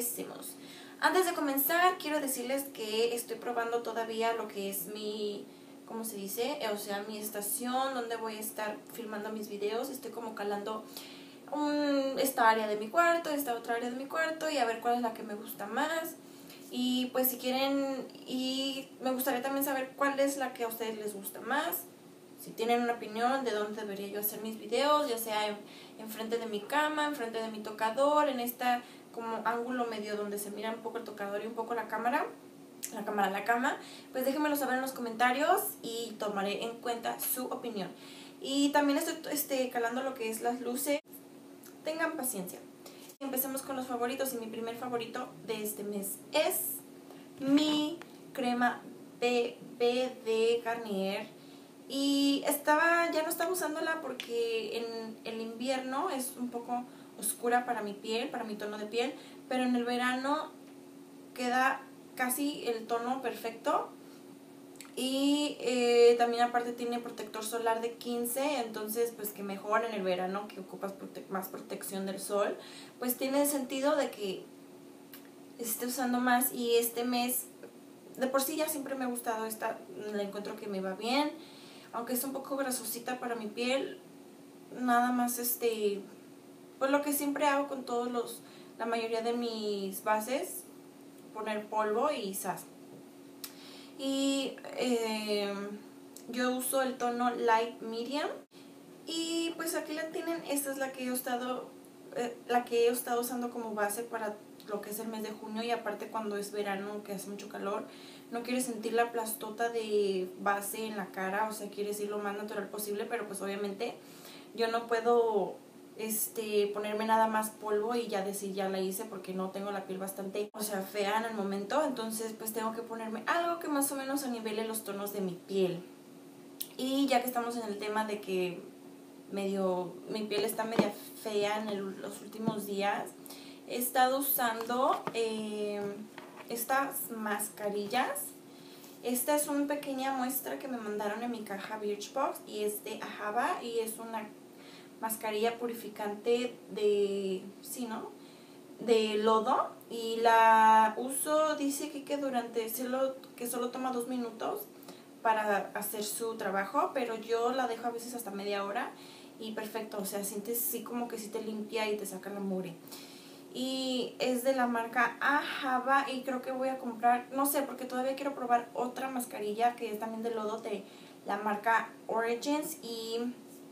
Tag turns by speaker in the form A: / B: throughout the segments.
A: empecemos. Antes de comenzar, quiero decirles que estoy probando todavía lo que es mi, ¿cómo se dice? O sea, mi estación donde voy a estar filmando mis videos. Estoy como calando esta área de mi cuarto, esta otra área de mi cuarto y a ver cuál es la que me gusta más. Y pues si quieren, y me gustaría también saber cuál es la que a ustedes les gusta más. Si tienen una opinión de dónde debería yo hacer mis videos, ya sea enfrente de mi cama, enfrente de mi tocador, en esta como ángulo medio donde se mira un poco el tocador y un poco la cama, pues déjenmelo saber en los comentarios y tomaré en cuenta su opinión. Y también estoy calando lo que es las luces. Tengan paciencia. Empecemos con los favoritos y mi primer favorito de este mes es mi crema BB de Garnier. Y ya no estaba usándola porque en el invierno es un poco oscura para mi piel, para mi tono de piel, pero en el verano queda casi el tono perfecto. Y también aparte tiene protector solar de 15, entonces pues que mejor en el verano que ocupas más protección del sol, pues tiene sentido de que esté usando más. Y este mes de por sí ya siempre me ha gustado esta, la encuentro que me va bien, aunque es un poco grasosita para mi piel. Nada más pues lo que siempre hago con la mayoría de mis bases, poner polvo y sas. Y yo uso el tono Light Medium. Y pues aquí la tienen. Esta es la que he estado usando como base para lo que es el mes de junio. Y aparte cuando es verano, que hace mucho calor, no quieres sentir la plastota de base en la cara. O sea, quieres ir lo más natural posible, pero pues obviamente yo no puedo ponerme nada más polvo y ya decir ya la hice, porque no tengo la piel bastante, o sea, fea en el momento. Entonces pues tengo que ponerme algo que más o menos anivele los tonos de mi piel. Y ya que estamos en el tema de que mi piel está media fea en los últimos días, he estado usando estas mascarillas. Esta es una pequeña muestra que me mandaron en mi caja Birchbox y es de Ajava y es una mascarilla purificante de lodo. Y la uso, dice que que solo toma 2 minutos para hacer su trabajo, pero yo la dejo a veces hasta media hora y perfecto, o sea, sientes así como que sí te limpia y te saca la mugre. Y es de la marca Ajava y creo que voy a comprar, no sé, porque todavía quiero probar otra mascarilla que es también de lodo de la marca Origins. Y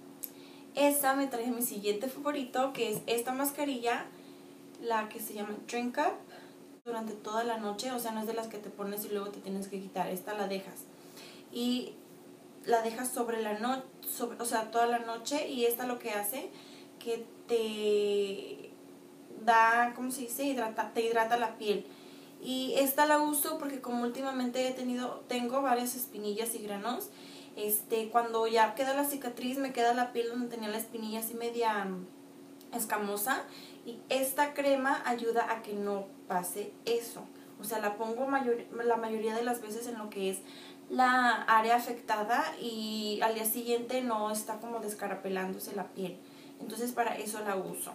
A: esa me trae mi siguiente favorito, que es esta mascarilla, la que se llama Drink Up, durante toda la noche. O sea, no es de las que te pones y luego te tienes que quitar. Esta la dejas y la dejas sobre la noche, o sea, toda la noche. Y esta lo que hace que te da, ¿cómo se dice? Te hidrata la piel. Y esta la uso porque como últimamente tengo varias espinillas y granos. Cuando ya queda la cicatriz, me queda la piel donde tenía la espinilla así media escamosa. Y esta crema ayuda a que no pase eso. O sea, la pongo la mayoría de las veces en lo que es la área afectada y al día siguiente no está como descarapelándose la piel. Entonces para eso la uso.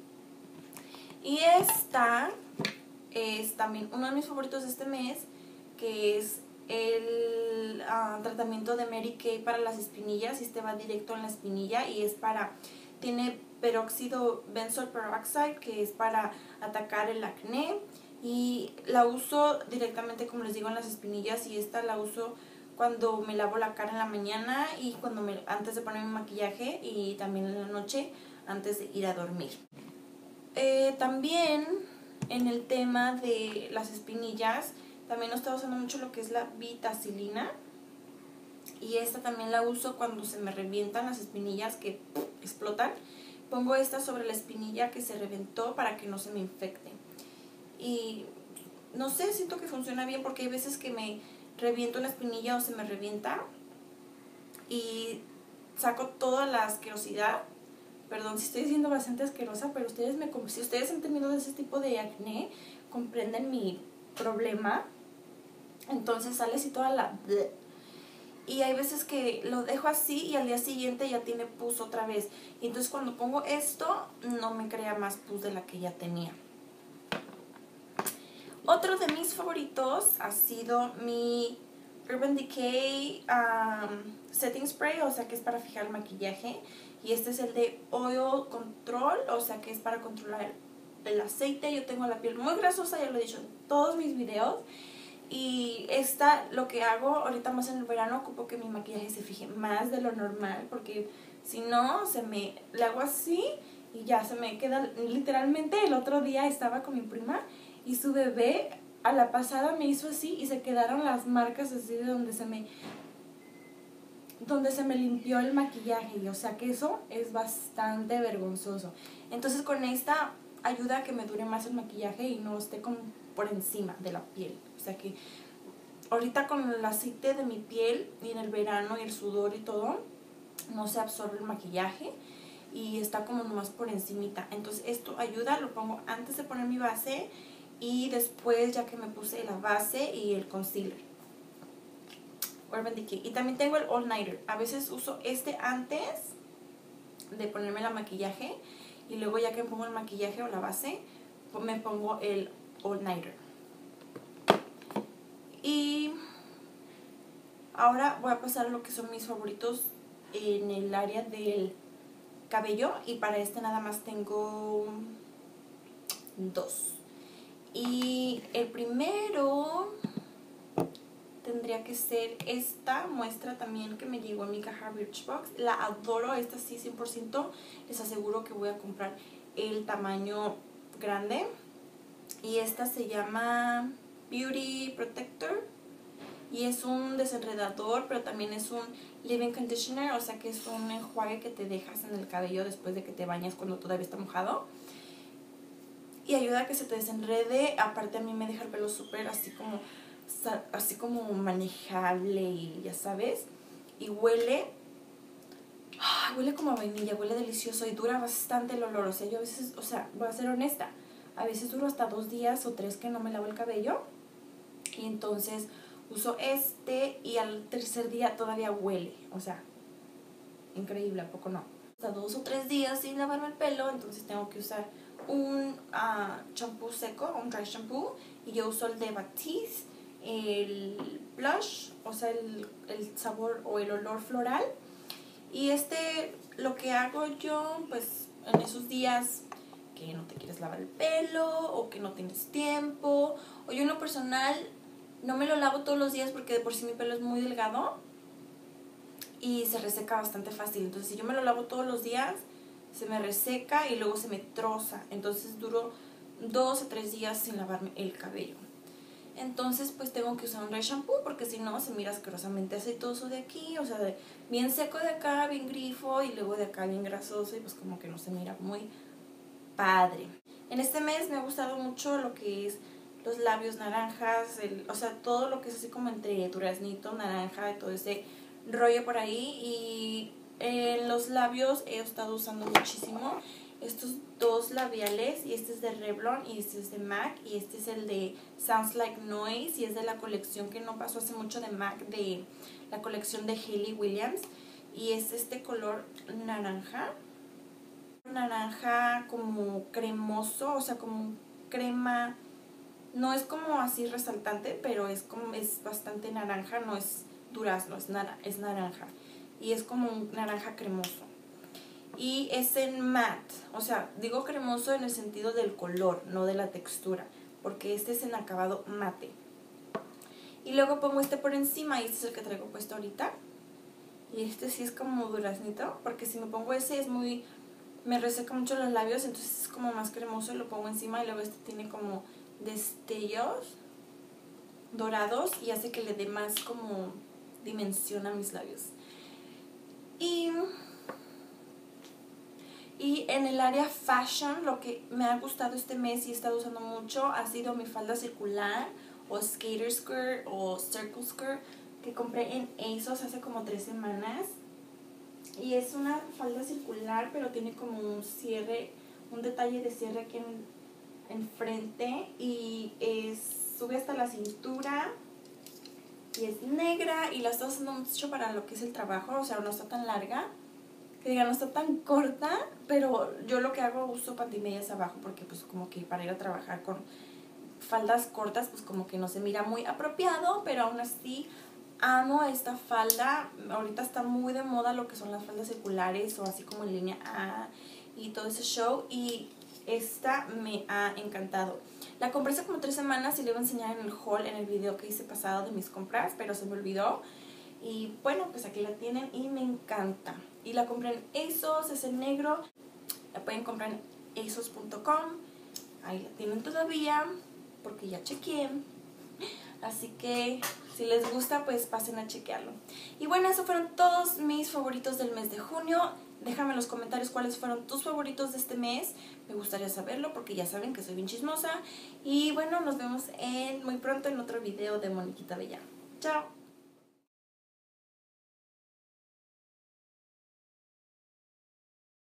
A: Y esta es también uno de mis favoritos de este mes, que es el tratamiento de Mary Kay para las espinillas. Y va directo en la espinilla y tiene peróxido benzoyl peroxide, que es para atacar el acné. Y la uso directamente, como les digo, en las espinillas. Y esta la uso cuando me lavo la cara en la mañana y antes de poner mi maquillaje, y también en la noche antes de ir a dormir. También en el tema de las espinillas, también he estado usando mucho lo que es la vitacilina. Y esta también la uso cuando se me revientan las espinillas que explotan. Pongo esta sobre la espinilla que se reventó para que no se me infecte. Y no sé, siento que funciona bien porque hay veces que me reviento una espinilla o se me revienta y saco toda la asquerosidad. Perdón si estoy diciendo bastante asquerosa, pero si ustedes han tenido ese tipo de acné, comprenden mi problema. Entonces sale así toda la... Y hay veces que lo dejo así y al día siguiente ya tiene pus otra vez. Y entonces cuando pongo esto, no me crea más pus de la que ya tenía. Otro de mis favoritos ha sido mi Urban Decay Setting Spray, o sea que es para fijar el maquillaje. Y este es el de Oil Control, o sea que es para controlar el aceite. Yo tengo la piel muy grasosa, ya lo he dicho en todos mis videos. Y lo que hago ahorita más en el verano, ocupo que mi maquillaje se fije más de lo normal, porque si no, le hago así y ya se me queda. Literalmente el otro día estaba con mi prima y su bebé a la pasada me hizo así y se quedaron las marcas así de donde se me limpió el maquillaje. Y o sea que eso es bastante vergonzoso. Entonces con esta ayuda a que me dure más el maquillaje y no esté como por encima de la piel. O sea que ahorita con el aceite de mi piel y en el verano y el sudor y todo, no se absorbe el maquillaje y está como nomás por encimita. Entonces esto ayuda, lo pongo antes de poner mi base y después ya que me puse la base y el concealer. Urban Decay. Y también tengo el All Nighter. A veces uso este antes de ponerme el maquillaje y luego ya que me pongo el maquillaje o la base, me pongo el All Nighter. Y ahora voy a pasar a lo que son mis favoritos en el área del cabello. Y para este nada más tengo 2. Y el primero tendría que ser esta muestra también que me llegó en mi caja Birchbox. La adoro, esta sí 100%. Les aseguro que voy a comprar el tamaño grande. Y esta se llama Beauty Protector. Y es un desenredador, pero también es un leave-in conditioner. O sea que es un enjuague que te dejas en el cabello después de que te bañas cuando todavía está mojado. Y ayuda a que se te desenrede. Aparte a mí me deja el pelo súper así como manejable y ya sabes. Y huele como a vainilla, huele delicioso y dura bastante el olor. O sea, yo a veces, voy a ser honesta, a veces duro hasta 2 días o 3 que no me lavo el cabello. Y entonces uso este y al tercer día todavía huele. O sea, increíble, ¿a poco no? Hasta 2 o 3 días sin lavarme el pelo, entonces tengo que usar un champú seco, un dry shampoo. Y yo uso el de Batiste, el blush, o sea, el sabor o el olor floral. Y lo que hago yo, pues, en esos días que no te quieres lavar el pelo o que no tienes tiempo, o yo en lo personal no me lo lavo todos los días porque de por sí mi pelo es muy delgado y se reseca bastante fácil. Entonces si yo me lo lavo todos los días, se me reseca y luego se me troza. Entonces duro 2 o 3 días sin lavarme el cabello. Entonces pues tengo que usar un dry shampoo porque si no se mira asquerosamente aceitoso de aquí. O sea, bien seco de acá, bien grifo, y luego de acá bien grasoso, y pues como que no se mira muy padre. En este mes me ha gustado mucho lo que es los labios naranjas, o sea, todo lo que es así como entre duraznito, naranja, todo ese rollo por ahí. Y en los labios he estado usando muchísimo estos 2 labiales, y este es de Revlon y este es de MAC, y este es el de Sounds Like Noise, y es de la colección que no pasó hace mucho de MAC, de la colección de Hayley Williams, y es este color naranja como cremoso, o sea, como crema. No es como así resaltante, pero es bastante naranja, no es durazno, es naranja. Y es como un naranja cremoso. Y es en matte, o sea, digo cremoso en el sentido del color, no de la textura, porque este es en acabado mate. Y luego pongo este por encima, y este es el que traigo puesto ahorita. Y este sí es como duraznito, porque si me pongo ese me reseca mucho los labios, entonces es como más cremoso y lo pongo encima. Y luego este tiene como destellos dorados y hace que le dé más como dimensión a mis labios. Y en el área fashion, lo que me ha gustado este mes y he estado usando mucho ha sido mi falda circular o skater skirt o circle skirt que compré en ASOS hace como 3 semanas. Y es una falda circular, pero tiene como un detalle de cierre aquí en frente, y sube hasta la cintura y es negra, y la estoy usando mucho para lo que es el trabajo. O sea, no está tan larga, que diga, no está tan corta, pero yo lo que hago, uso pantimedias abajo porque pues como que para ir a trabajar con faldas cortas pues como que no se mira muy apropiado, pero aún así amo esta falda. Ahorita está muy de moda lo que son las faldas circulares o así como en línea A y todo ese show, y esta me ha encantado. La compré hace como 3 semanas y le iba a enseñar en el haul, en el video que hice pasado de mis compras, pero se me olvidó. Y bueno, pues aquí la tienen y me encanta. Y la compré en ASOS, es en negro. La pueden comprar en asos.com. Ahí la tienen todavía porque ya chequeé. Así que si les gusta, pues pasen a chequearlo. Y bueno, esos fueron todos mis favoritos del mes de junio. Déjame en los comentarios cuáles fueron tus favoritos de este mes. Me gustaría saberlo porque ya saben que soy bien chismosa. Y bueno, nos vemos muy pronto en otro video de Moniquita Bella. Chao.